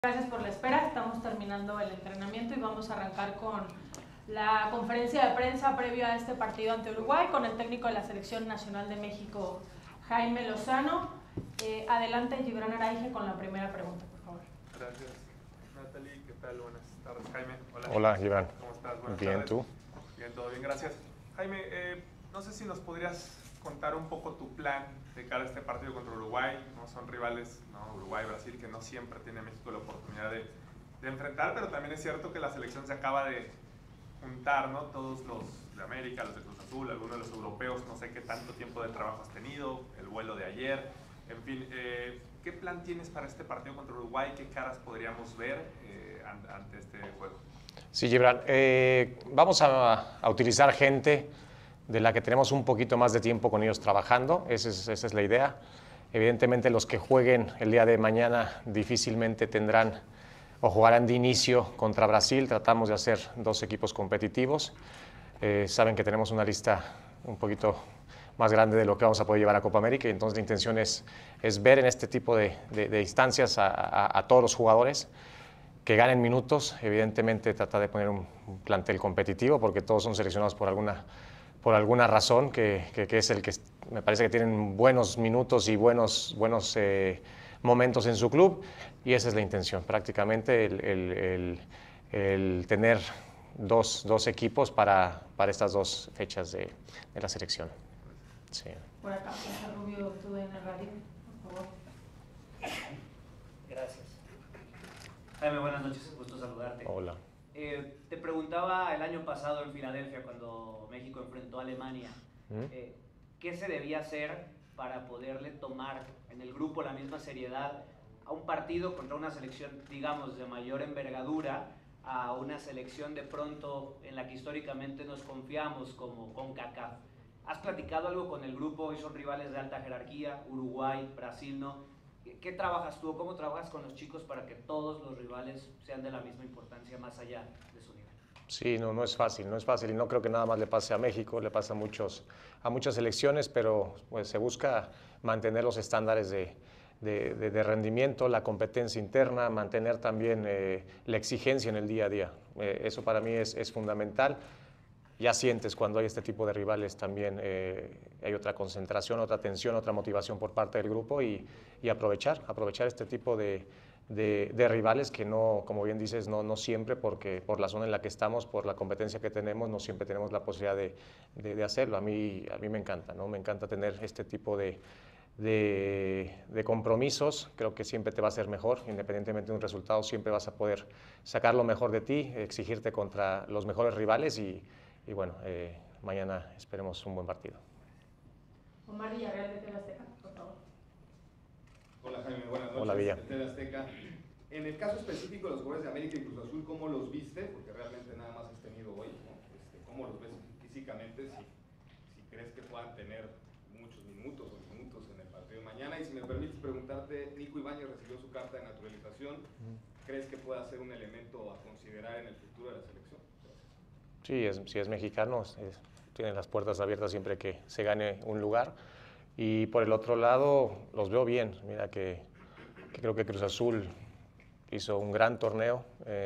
Gracias por la espera, estamos terminando el entrenamiento y vamos a arrancar con la conferencia de prensa previa a este partido ante Uruguay con el técnico de la Selección Nacional de México, Jaime Lozano. Adelante, Gibran Araige, con la primera pregunta, por favor. Gracias, Natalie. ¿Qué tal? Buenas tardes, Jaime. Hola, Gibran. ¿Cómo estás? Buenas bien, tardes. ¿tú? Bien, todo bien, gracias. Jaime, no sé si nos podrías contar un poco tu plan de cara a este partido contra Uruguay. No son rivales, ¿no? Uruguay, Brasil, que no siempre tiene México la oportunidad de enfrentar, pero también es cierto que la selección se acaba de juntar, ¿no? Todos los de América, los de Cruz Azul, algunos de los europeos, no sé qué tanto tiempo de trabajo has tenido, el vuelo de ayer, en fin, ¿qué plan tienes para este partido contra Uruguay? ¿Qué caras podríamos ver ante este juego? Sí, Gibran, vamos a utilizar gente de la que tenemos un poquito más de tiempo con ellos trabajando, esa es la idea. Evidentemente los que jueguen el día de mañana difícilmente tendrán o jugarán de inicio contra Brasil. Tratamos de hacer dos equipos competitivos. Saben que tenemos una lista un poquito más grande de lo que vamos a poder llevar a Copa América, y entonces la intención es ver en este tipo de instancias a todos los jugadores que ganen minutos. Evidentemente trata de poner un plantel competitivo porque todos son seleccionados por alguna razón, que es el que me parece que tienen buenos minutos y buenos momentos en su club, y esa es la intención, prácticamente el tener dos equipos para estas dos fechas de la selección. Sí. Por acá, César Rubio, tú en el radio, por favor. Gracias. Jaime, buenas noches, un gusto saludarte. Hola. Te preguntaba el año pasado en Filadelfia, cuando México enfrentó a Alemania, ¿qué se debía hacer para poderle tomar en el grupo la misma seriedad a un partido contra una selección, digamos, de mayor envergadura, a una selección de pronto en la que históricamente nos confiamos como CONCACAF? ¿Has platicado algo con el grupo? Hoy son rivales de alta jerarquía, Uruguay, Brasil, ¿no? ¿Qué trabajas tú o cómo trabajas con los chicos para que todos los rivales sean de la misma importancia más allá de su nivel? Sí, no es fácil, y no creo que nada más le pase a México, le pasa a muchas selecciones, pero pues se busca mantener los estándares de rendimiento, la competencia interna, mantener también la exigencia en el día a día. Eso para mí es fundamental. Ya sientes cuando hay este tipo de rivales también, hay otra concentración, otra tensión, otra motivación por parte del grupo, y aprovechar este tipo de rivales que no, como bien dices, no siempre, porque por la zona en la que estamos, por la competencia que tenemos, no siempre tenemos la posibilidad de hacerlo. A mí me encanta, ¿no? Me encanta tener este tipo de compromisos. Creo que siempre te va a hacer mejor, independientemente de un resultado, siempre vas a poder sacar lo mejor de ti, exigirte contra los mejores rivales, y bueno, mañana esperemos un buen partido. Omar Villarreal, de TV Azteca, por favor. Hola Jaime, buenas noches. Hola, Villa. De TV Azteca. En el caso específico de los jugadores de América y Cruz Azul, ¿cómo los viste? Porque realmente nada más has tenido hoy, ¿no? ¿Cómo los ves físicamente? Si crees que puedan tener muchos minutos o minutos en el partido de mañana. Y si me permites preguntarte, Nico Ibáñez recibió su carta de naturalización. ¿Crees que pueda ser un elemento a considerar en el futuro de la selección? Sí, si es mexicano, tiene las puertas abiertas siempre que se gane un lugar. Y por el otro lado, los veo bien. Mira que creo que Cruz Azul hizo un gran torneo,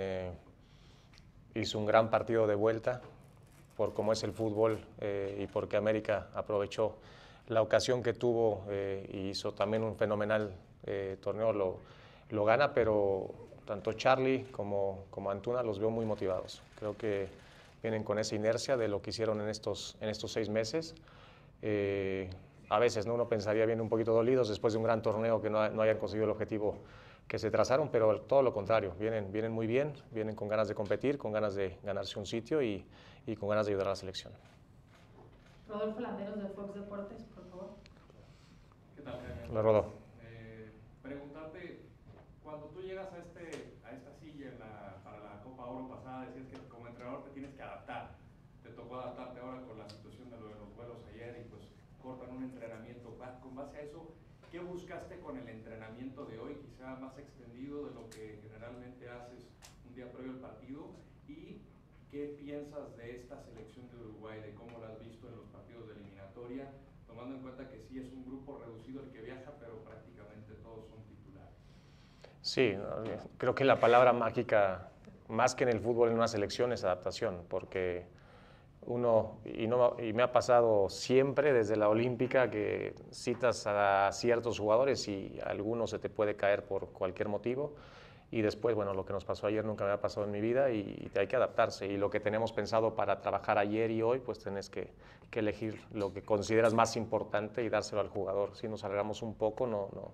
hizo un gran partido de vuelta por cómo es el fútbol, y porque América aprovechó la ocasión que tuvo, y hizo también un fenomenal torneo, lo gana, pero tanto Charlie como Antuna los veo muy motivados. Creo que vienen con esa inercia de lo que hicieron en estos 6 meses. A veces, ¿no?, uno pensaría, vienen un poquito dolidos después de un gran torneo, que no hayan conseguido el objetivo que se trazaron, pero todo lo contrario, vienen muy bien, vienen con ganas de competir, con ganas de ganarse un sitio, y con ganas de ayudar a la selección. Rodolfo Landeros, de Fox Deportes, por favor. ¿Qué tal, Jaime? Hola, Rodo. Preguntarte, cuando tú llegas a esta silla para la Copa Oro pasada, decías que como entrenador te tienes que adaptar. Te tocó adaptarte ahora con la situación de los vuelos ayer, y pues cortan un entrenamiento. Con base a eso, ¿qué buscaste con el entrenamiento de hoy? Quizá más extendido de lo que generalmente haces un día previo al partido. ¿Y qué piensas de esta selección de Uruguay, de cómo la has visto en los partidos de eliminatoria, tomando en cuenta que sí es un grupo reducido el que viaja, pero prácticamente todos son titulares? Sí, ¿no? Creo que la palabra mágica, más que en el fútbol, en una selección, es adaptación, porque y me ha pasado siempre desde la olímpica que citas a ciertos jugadores y a algunos se te puede caer por cualquier motivo, y después, bueno, lo que nos pasó ayer nunca me ha pasado en mi vida y hay que adaptarse, y lo que tenemos pensado para trabajar ayer y hoy, pues tenés que elegir lo que consideras más importante y dárselo al jugador. Si nos alargamos un poco,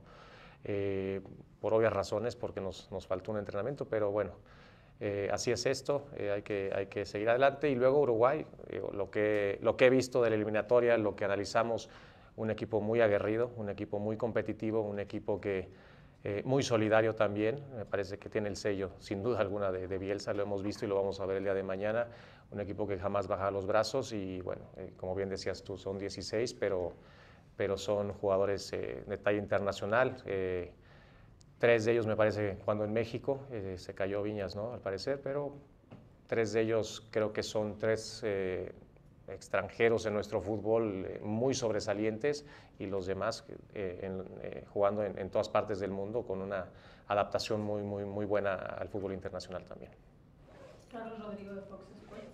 por obvias razones, porque nos faltó un entrenamiento, pero bueno, así es esto, hay que seguir adelante. Y luego Uruguay, lo que he visto de la eliminatoria, lo que analizamos, un equipo muy aguerrido, un equipo muy competitivo, un equipo que muy solidario también, me parece que tiene el sello, sin duda alguna, de Bielsa, lo hemos visto y lo vamos a ver el día de mañana, un equipo que jamás baja los brazos y bueno, como bien decías tú, son 16, pero son jugadores de talla internacional. 3 de ellos me parece cuando en México, se cayó Viñas, ¿no? Al parecer, pero 3 de ellos creo que son 3 extranjeros en nuestro fútbol muy sobresalientes, y los demás jugando en todas partes del mundo con una adaptación muy buena al fútbol internacional también. Carlos Rodrigo de Fox Sports.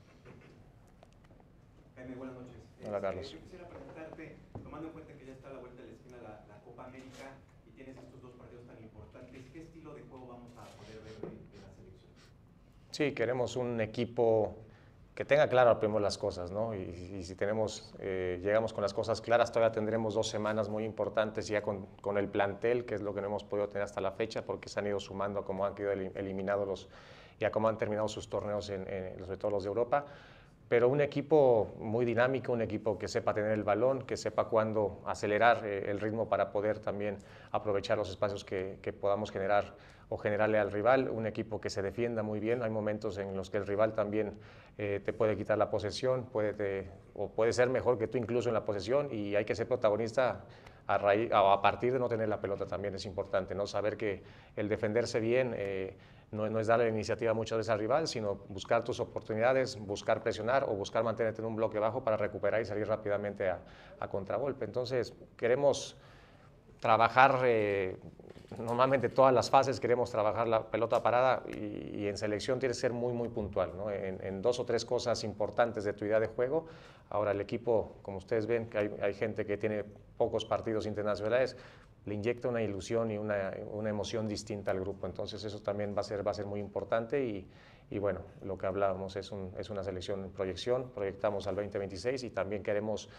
Jaime, buenas noches. Hola, Carlos. Yo quisiera preguntarte, tomando en cuenta que ya está a la vuelta de la esquina la Copa América y tienes estos 2 partidos tan importantes, ¿qué estilo de juego vamos a poder ver de la selección? Sí, queremos un equipo que tenga claro primero las cosas, ¿no? Y si llegamos con las cosas claras, todavía tendremos 2 semanas muy importantes ya con el plantel, que es lo que no hemos podido tener hasta la fecha, porque se han ido sumando a cómo han quedado eliminados y a cómo han terminado sus torneos, sobre todo los de Europa. Pero un equipo muy dinámico, un equipo que sepa tener el balón, que sepa cuándo acelerar el ritmo para poder también aprovechar los espacios que podamos generar o generarle al rival, un equipo que se defienda muy bien. Hay momentos en los que el rival también te puede quitar la posesión, puede ser mejor que tú incluso en la posesión, y hay que ser protagonista a partir de no tener la pelota. También es importante, ¿no? Saber que el defenderse bien no es darle la iniciativa muchas veces al rival, sino buscar tus oportunidades, buscar presionar o buscar mantenerte en un bloque bajo para recuperar y salir rápidamente a contragolpe. Entonces, queremos trabajar, normalmente todas las fases queremos trabajar la pelota parada, y en selección tienes que ser muy puntual, ¿no? En 2 o 3 cosas importantes de tu idea de juego. Ahora el equipo, como ustedes ven, que hay gente que tiene pocos partidos internacionales, le inyecta una ilusión y una emoción distinta al grupo. Entonces eso también va a ser muy importante, y bueno, lo que hablábamos es una selección en proyección, proyectamos al 2026, y también queremos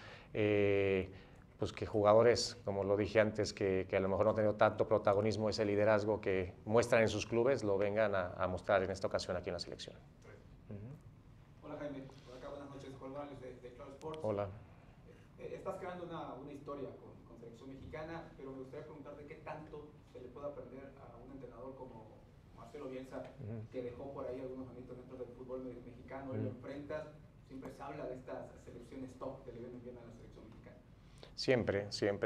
pues que jugadores, como lo dije antes, que a lo mejor no han tenido tanto protagonismo, ese liderazgo que muestran en sus clubes, lo vengan a mostrar en esta ocasión aquí en la selección. Hola Jaime, por acá buenas noches, Juan Morales de Claro Sports. Hola. Estás creando una historia con selección mexicana, pero me gustaría preguntarte qué tanto se le puede aprender a un entrenador como Marcelo Bielsa, que dejó por ahí algunos añitos dentro del fútbol mexicano, y lo enfrentas, siempre se habla de estas selecciones top que le vienen bien a la selección mexicana. Siempre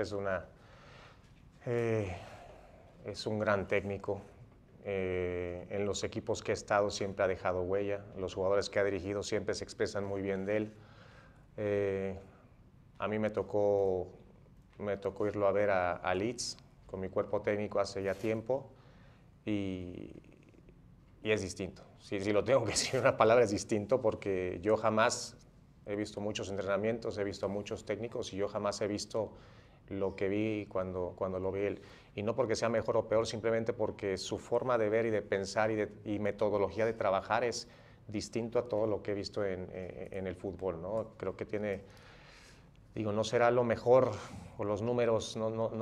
es un gran técnico. En los equipos que ha estado siempre ha dejado huella, los jugadores que ha dirigido siempre se expresan muy bien de él. A mí me tocó irlo a ver a Leeds con mi cuerpo técnico hace ya tiempo, y es distinto. Si lo tengo que decir en una palabra, es distinto, porque yo jamás he visto muchos entrenamientos, he visto a muchos técnicos, y yo jamás he visto lo que vi cuando lo vi él. Y no porque sea mejor o peor, simplemente porque su forma de ver y de pensar y metodología de trabajar es distinto a todo lo que he visto en el fútbol, ¿no? Creo que tiene, no será lo mejor, o los números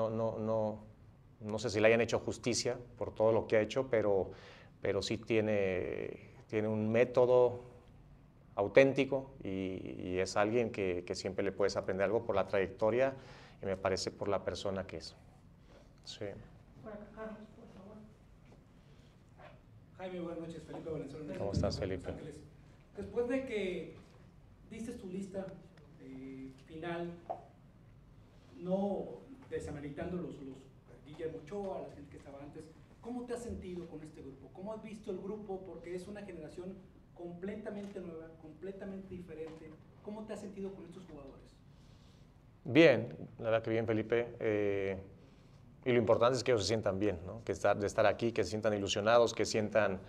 no sé si le hayan hecho justicia por todo lo que ha hecho, pero sí tiene un método auténtico, y es alguien que siempre le puedes aprender algo por la trayectoria, y me parece por la persona que es. Sí. Por acá, Carlos, por favor. Jaime, buenas noches. Felipe Valenzuela. ¿Cómo estás, Felipe? Después de que diste tu lista final, no desameritando los Guillermo Ochoa, la gente que estaba antes, ¿cómo te has sentido con este grupo? ¿Cómo has visto el grupo? Porque es una generación completamente nueva, completamente diferente. ¿Cómo te has sentido con estos jugadores? Bien, la verdad que bien, Felipe. y lo importante es que ellos se sientan bien, ¿no? De estar aquí, que se sientan ilusionados, que sientan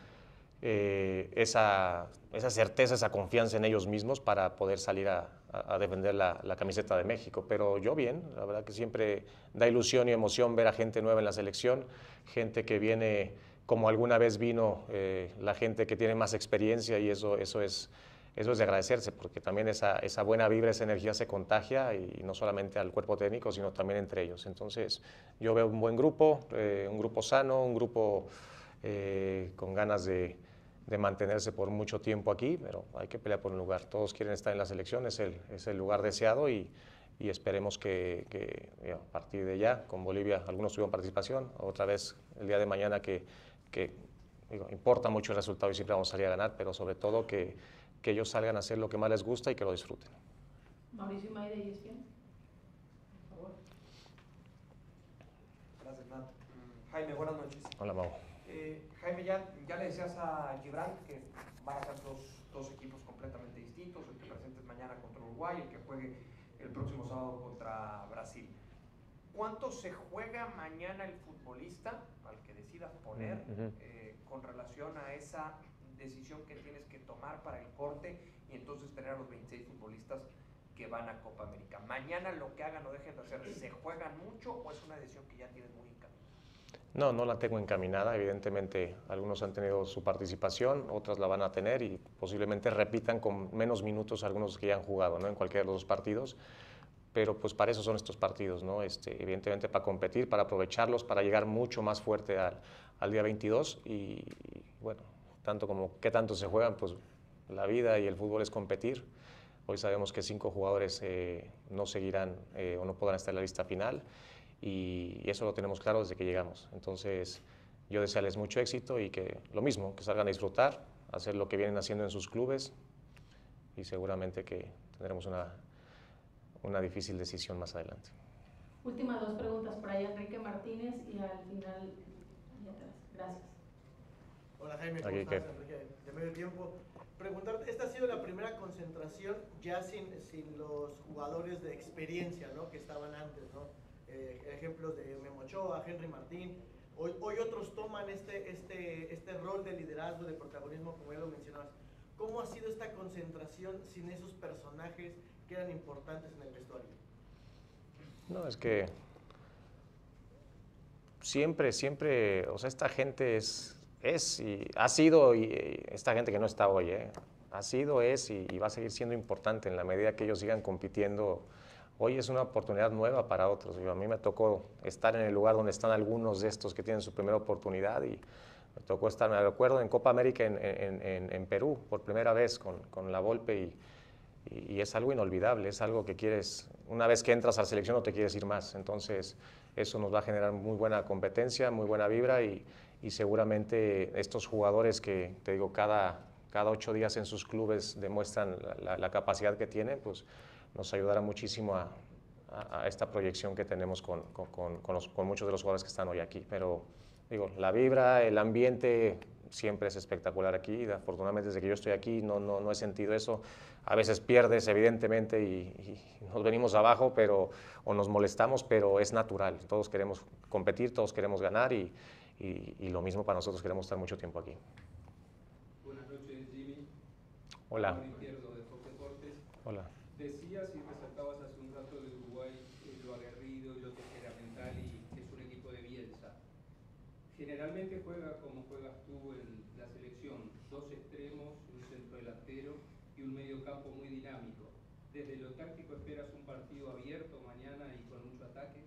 esa certeza, esa confianza en ellos mismos para poder salir a defender la camiseta de México. Pero yo bien, la verdad que siempre da ilusión y emoción ver a gente nueva en la selección, gente que viene como alguna vez vino la gente que tiene más experiencia, y eso es de agradecerse, porque también esa buena vibra, esa energía se contagia, y no solamente al cuerpo técnico, sino también entre ellos. Entonces yo veo un buen grupo, un grupo sano, un grupo con ganas de mantenerse por mucho tiempo aquí, pero hay que pelear por un lugar. Todos quieren estar en la selección, es el lugar deseado, y esperemos que a partir de ya, con Bolivia, algunos tuvieron participación, otra vez el día de mañana que importa mucho el resultado y siempre vamos a salir a ganar, pero sobre todo que ellos salgan a hacer lo que más les gusta y que lo disfruten. Mauricio May de ESPN, por favor. Gracias, Matt. Jaime, buenas noches. Hola, Mau. Jaime, ya le decías a Gibran que van a ser dos equipos completamente distintos, el que presentes mañana contra Uruguay y el que juegue el próximo sábado contra Brasil. ¿Cuánto se juega mañana el futbolista al que decidas poner con relación a esa decisión que tienes que tomar para el corte y entonces tener a los 26 futbolistas que van a Copa América? Mañana lo que hagan o dejen de hacer, ¿se juegan mucho o es una decisión que ya tienes muy encaminada? No la tengo encaminada. Evidentemente algunos han tenido su participación, otras la van a tener y posiblemente repitan con menos minutos algunos que ya han jugado, ¿no? En cualquiera de los dos partidos. Pero pues para eso son estos partidos, ¿no? Evidentemente para competir, para aprovecharlos, para llegar mucho más fuerte al día 22 y bueno, tanto como qué tanto se juegan, pues la vida y el fútbol es competir. Hoy sabemos que 5 jugadores no seguirán o no podrán estar en la lista final, y eso lo tenemos claro desde que llegamos. Entonces yo desearles mucho éxito y que lo mismo, que salgan a disfrutar, hacer lo que vienen haciendo en sus clubes, y seguramente que tendremos una difícil decisión más adelante. Últimas 2 preguntas por ahí, Enrique Martínez, y al final allá atrás. Gracias. Hola Jaime, ¿cómo estás? Enrique, de Medio Tiempo. Preguntarte, esta ha sido la primera concentración ya sin los jugadores de experiencia, ¿no? Que estaban antes, ¿no? Ejemplos de Memo Ochoa, Henry Martín. Hoy otros toman este rol de liderazgo, de protagonismo, como ya lo mencionabas. ¿Cómo ha sido esta concentración sin esos personajes que eran importantes en el vestuario? No, es que siempre, o sea, esta gente es y ha sido, y esta gente que no está hoy, ha sido, es y va a seguir siendo importante en la medida que ellos sigan compitiendo. Hoy es una oportunidad nueva para otros. A mí me tocó estar en el lugar donde están algunos de estos que tienen su primera oportunidad, y me tocó estar, me recuerdo, en Copa América en Perú, por primera vez con la Volpe, y es algo inolvidable, es algo que quieres, una vez que entras a la selección no te quieres ir más. Entonces eso nos va a generar muy buena competencia, muy buena vibra, y seguramente estos jugadores que, te digo, cada 8 días en sus clubes demuestran la capacidad que tienen, pues nos ayudará muchísimo a esta proyección que tenemos con muchos de los jugadores que están hoy aquí. Pero digo, la vibra, el ambiente siempre es espectacular aquí, y afortunadamente desde que yo estoy aquí no he sentido eso. A veces pierdes, evidentemente, y nos venimos abajo, o nos molestamos, pero es natural. Todos queremos competir, todos queremos ganar, y lo mismo para nosotros, queremos estar mucho tiempo aquí. Buenas noches, Jimmy. Hola. Izquierdo de Fox Deportes. Hola. Decías y resaltabas hace un rato de Uruguay lo aguerrido y lo temperamental, y que es un equipo de Bielsa. Generalmente juega como juegas tú en la selección, 2 extremos, un centro delantero y un medio campo muy dinámico. Desde lo táctico, ¿esperas un partido abierto mañana y con mucho ataque?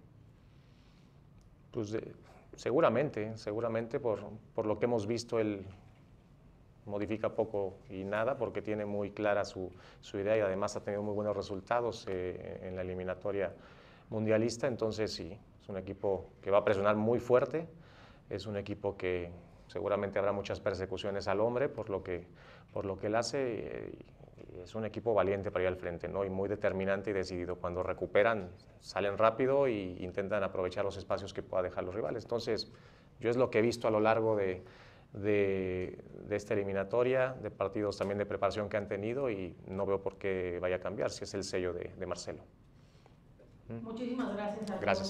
Pues seguramente por lo que hemos visto, él modifica poco y nada, porque tiene muy clara su idea, y además ha tenido muy buenos resultados en la eliminatoria mundialista. Entonces sí, es un equipo que va a presionar muy fuerte, es un equipo que seguramente habrá muchas persecuciones al hombre por lo que él hace, y es un equipo valiente para ir al frente, ¿no? Y muy determinante y decidido. Cuando recuperan, salen rápido e intentan aprovechar los espacios que pueda dejar los rivales. Entonces yo es lo que he visto a lo largo de esta eliminatoria, de partidos también de preparación que han tenido, y no veo por qué vaya a cambiar, si es el sello de Marcelo. Muchísimas gracias a todos. Gracias.